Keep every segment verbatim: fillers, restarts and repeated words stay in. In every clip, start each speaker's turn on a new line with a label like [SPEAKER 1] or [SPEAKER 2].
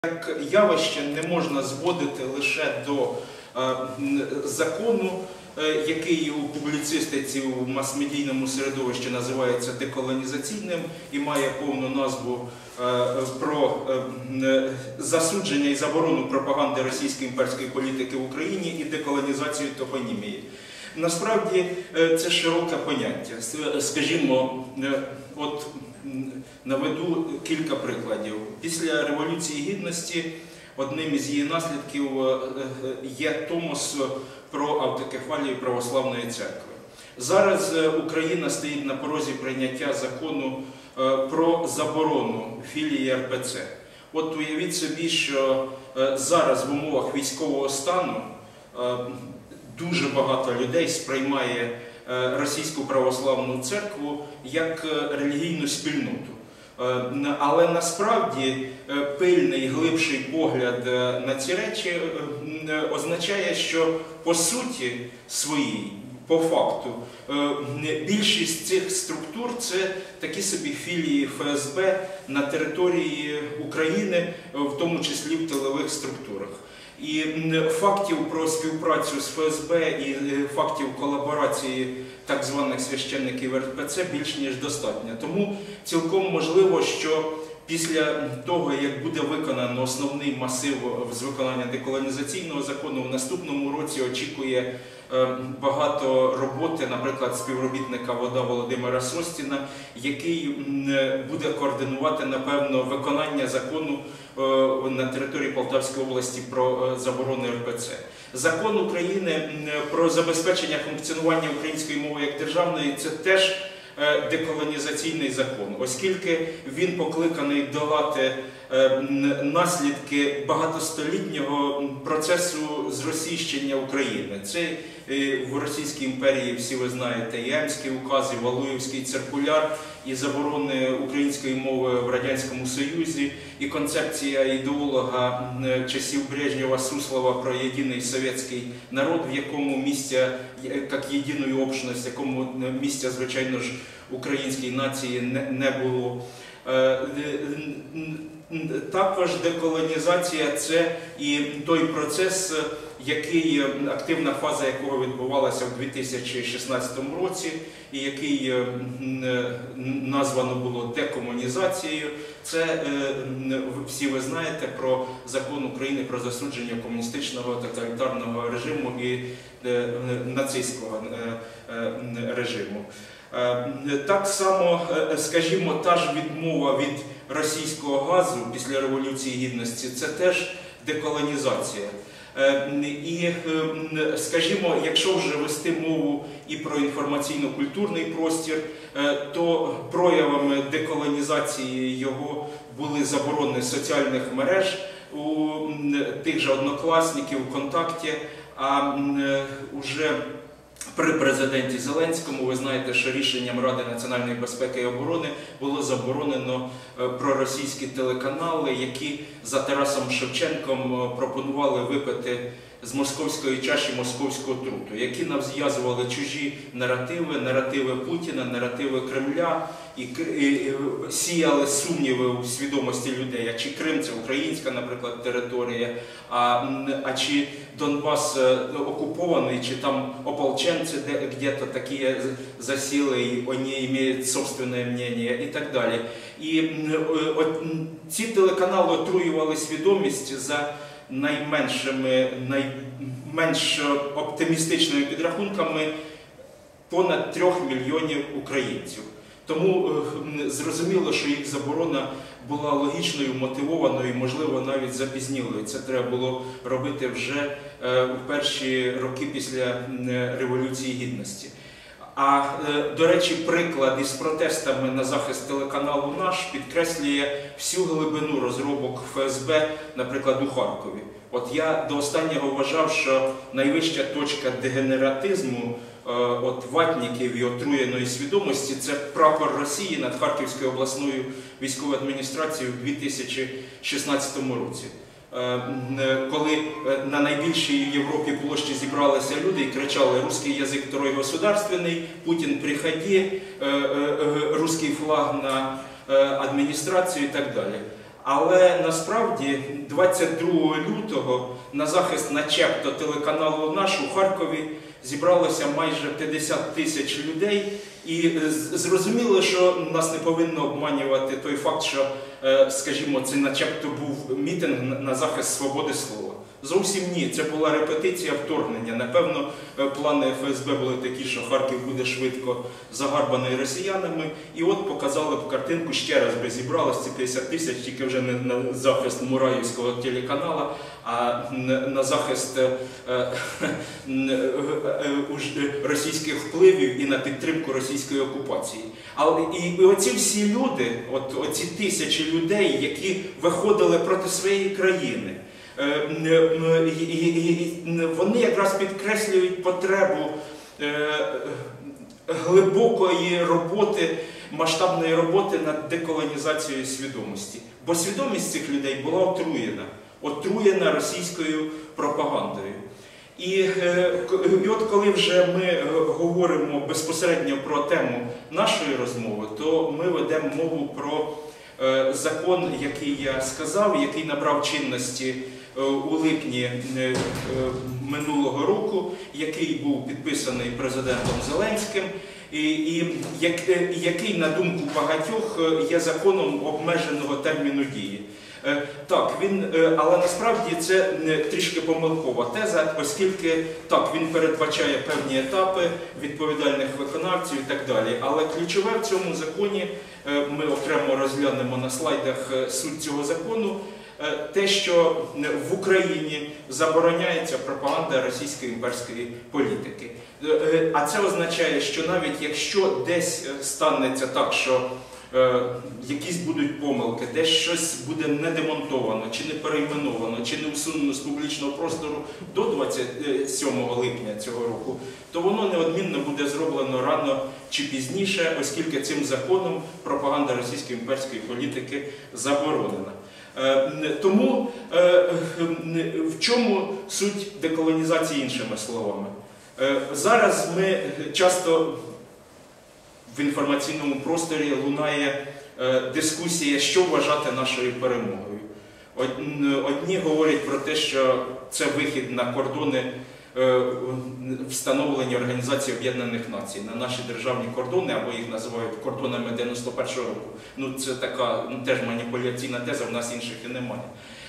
[SPEAKER 1] Як явище не можна зводити лише до е, закону, е, який у публіцистиці, у мас-медійному середовищі називається деколонізаційним і має повну назву е, про е, засудження і заборону пропаганди російської імперської політики в Україні і деколонізацію топонімії. Насправді це широке поняття. Скажімо, от наведу кілька прикладів. Після Революції Гідності одним із її наслідків є томос про автокефалію Православної Церкви. Зараз Україна стоїть на порозі прийняття закону про заборону філії ер пе це. От уявіть собі, що зараз в умовах військового стану дуже багато людей сприймає Російську Православну Церкву як релігійну спільноту. Але насправді пильний, глибший погляд на ці речі означає, що по суті своїй, по факту, більшість цих структур – це такі собі філії еф ес бе на території України, в тому числі в тилових структурах. І фактів про співпрацю з еф ес бе і фактів колаборації так званих священників ер пе це більш ніж достатньо. Тому цілком можливо, що після того, як буде виконано основний масив з виконання деколонізаційного закону, в наступному році очікує багато роботи, наприклад, співробітника ВОДА Володимира Состіна, який буде координувати, напевно, виконання закону на території Полтавської області про заборону ер пе це. Закон України про забезпечення функціонування української мови як державної – це теж деколонізаційний закон, оскільки він покликаний долати наслідки багатостолітнього процесу зросійщення України. Це в Російській імперії, всі ви знаєте, і Емський указ, і Валуєвський циркуляр, і заборони української мови в Радянському Союзі, і концепція ідеолога часів Брежнєва Суслова про єдиний совєтський народ, в якому місця, як єдину общність, в якому місця, звичайно ж, українській нації не було. Також деколонізація – це і той процес, який, активна фаза якого відбувалася в дві тисячі шістнадцятому році, і який названо було декомунізацією. Це, всі ви знаєте, про закон України про засудження комуністичного тоталітарного режиму і нацистського режиму. Так само, скажімо, та ж відмова від російського газу після Революції Гідності – це теж деколонізація. І, скажімо, якщо вже вести мову і про інформаційно-культурний простір, то проявами деколонізації його були заборони соціальних мереж у тих же однокласників, ВКонтакті, а вже при президенті Зеленському, ви знаєте, що рішенням Ради національної безпеки і оборони було заборонено проросійські телеканали, які за Тарасом Шевченком пропонували випити з московської чаші московського труту, які нав'язували чужі наративи, наративи Путіна, наративи Кремля, і, і, і сіяли сумніви у свідомості людей, а чи Крим – це українська, наприклад, територія, а, а чи Донбас окупований, чи там ополченці де-то такі засіли, і вони мають собственне мнення і так далі. І от, ці телеканали отруювали свідомість за найменшими, найменш оптимістичними підрахунками понад трьох мільйонів українців. Тому зрозуміло, що їх заборона була логічною, мотивованою і, можливо, навіть запізнілою. Це треба було робити вже в перші роки після Революції Гідності. А, до речі, приклад із протестами на захист телеканалу «Наш» підкреслює всю глибину розробок еф ес бе, наприклад, у Харкові. От я до останнього вважав, що найвища точка дегенератизму от ватників і отруєної свідомості – це прапор Росії над Харківською обласною військовою адміністрацією в дві тисячі шістнадцятому році. Коли на найбільшій в Європі площі зібралися люди і кричали «Русский язик второй государственный», «Путін приходи», «Русский флаг на адміністрацію» і так далі. Але насправді двадцять другого лютого на захист начебто телеканалу «Наш» у Харкові зібралося майже п'ятдесят тисяч людей. І зрозуміло, що нас не повинно обманювати той факт, що, скажімо, це начебто був мітинг на захист свободи слова. Зовсім ні, це була репетиція вторгнення. Напевно, плани еф ес бе були такі, що Харків буде швидко загарбаний росіянами. І от показали б картинку, ще раз би зібралось ці п'ятдесят тисяч, тільки вже не на захист Мураївського телеканалу, а на захист російських впливів і на підтримку російської окупації. Але і оці всі люди, от оці тисячі людей, які виходили проти своєї країни, вони якраз підкреслюють потребу глибокої роботи, масштабної роботи над деколонізацією свідомості. Бо свідомість цих людей була отруєна, отруєна російською пропагандою. І, і от коли вже ми говоримо безпосередньо про тему нашої розмови, то ми ведемо мову про закон, який я сказав, який набрав чинності у липні минулого року, який був підписаний президентом Зеленським, і, і який, на думку багатьох, є законом обмеженого терміну дії. Так, він, але насправді це трішки помилкова теза, оскільки так, він передбачає певні етапи відповідальних виконавців і так далі. Але ключове в цьому законі, ми окремо розглянемо на слайдах суть цього закону, те, що в Україні забороняється пропаганда російської імперської політики. А це означає, що навіть якщо десь станеться так, що е, якісь будуть помилки, десь щось буде не демонтовано, чи не перейменовано, чи не усунено з публічного простору до двадцять сьомого липня цього року, то воно неодмінно буде зроблено рано чи пізніше, оскільки цим законом пропаганда російської імперської політики заборонена. Тому в чому суть деколонізації, іншими словами? Зараз ми часто в інформаційному просторі лунає дискусія, що вважати нашою перемогою. Одні говорять про те, що це вихід на кордони, встановлені Організації Об'єднаних Націй, на наші державні кордони, або їх називають кордонами дев'яносто першого року. Ну, це така ну, теж маніпуляційна теза, в нас інших і немає.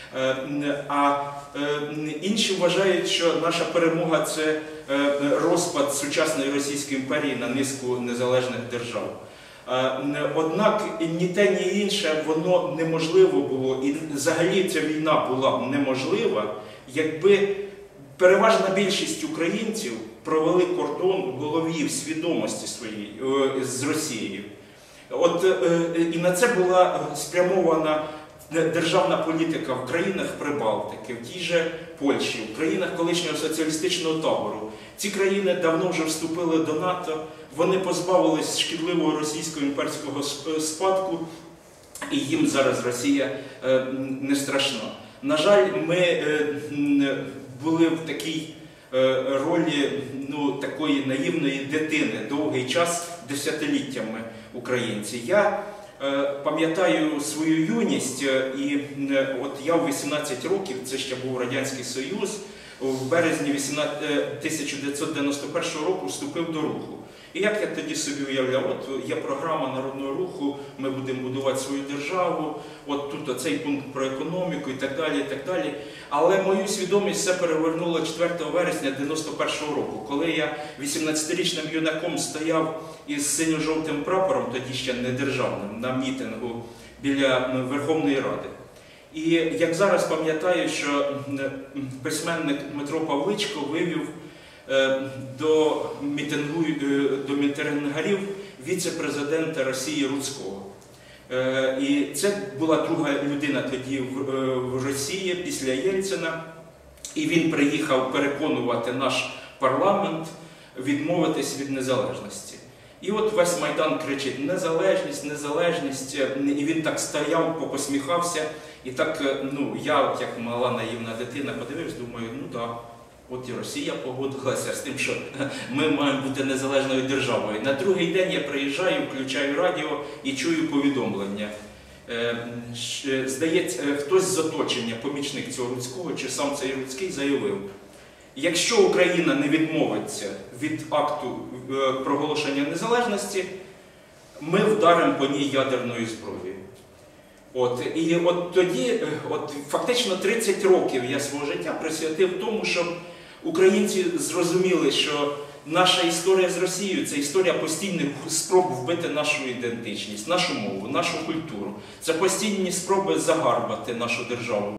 [SPEAKER 1] А інші вважають, що наша перемога – це розпад сучасної Російської імперії на низку незалежних держав. Однак ні те, ні інше, воно неможливо було, і взагалі ця війна була б неможлива, якби переважна більшість українців провели кордон в голові, в свідомості своїй з Росією. От, і на це була спрямована державна політика в країнах Прибалтики, в тій же Польщі, в країнах колишнього соціалістичного табору. Ці країни давно вже вступили до НАТО, вони позбавились шкідливого російського імперського спадку, і їм зараз Росія не страшна. На жаль, ми були в такій ролі ну, такої наївної дитини довгий час, десятиліттями українці. Я пам'ятаю свою юність, і от я в вісімнадцять років, це ще був Радянський Союз, в березні тисяча дев'ятсот дев'яносто першого року вступив до руху. І як я тоді собі уявляв, от є програма Народного руху, ми будемо будувати свою державу, от тут оцей пункт про економіку і так далі, і так далі. Але мою свідомість все перевернуло четвертого вересня дев'яносто першого року, коли я вісімнадцятирічним юнаком стояв із синьо-жовтим прапором, тоді ще не державним, на мітингу біля Верховної Ради. І як зараз пам'ятаю, що письменник Дмитро Павличко вивів до, мітингу, до мітингарів віце-президента Росії Руцького. І це була друга людина тоді в Росії після Єльцина. І він приїхав переконувати наш парламент відмовитись від незалежності. І от весь Майдан кричить «незалежність, незалежність», і він так стояв, попосміхався. І так, ну, я, от як мала наївна дитина, подивився, думаю, ну так, от і Росія погодилася з тим, що ми маємо бути незалежною державою. На другий день я приїжджаю, включаю радіо і чую повідомлення. здається, хтось з оточення, помічник цього Руцького, чи сам цей Руцький заявив, якщо Україна не відмовиться від акту проголошення незалежності, ми вдаримо по ній ядерною зброєю. От, і от тоді, от, фактично тридцять років я свого життя присвятив тому, щоб українці зрозуміли, що наша історія з Росією – це історія постійних спроб вбити нашу ідентичність, нашу мову, нашу культуру. Це постійні спроби загарбати нашу державу.